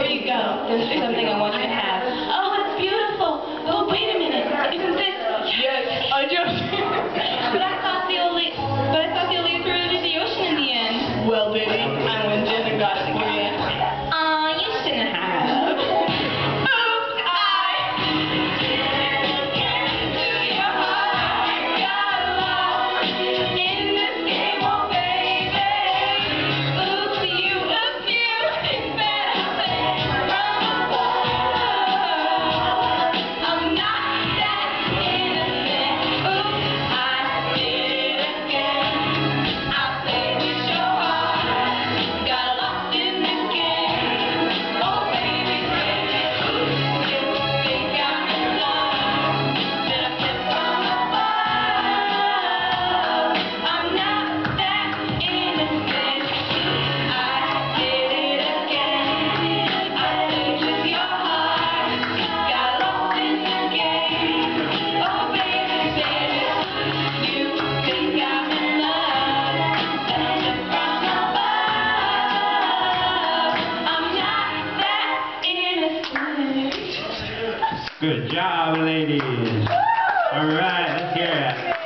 before you go, there's something I want you to have. Oh, it's beautiful. Oh, wait a minute. Isn't this? Yes, I just. but I thought they'll leave threw it in the ocean in the end. Well, did he? I went in and got it for you. You shouldn't have. Good job, ladies. All right, let's hear it.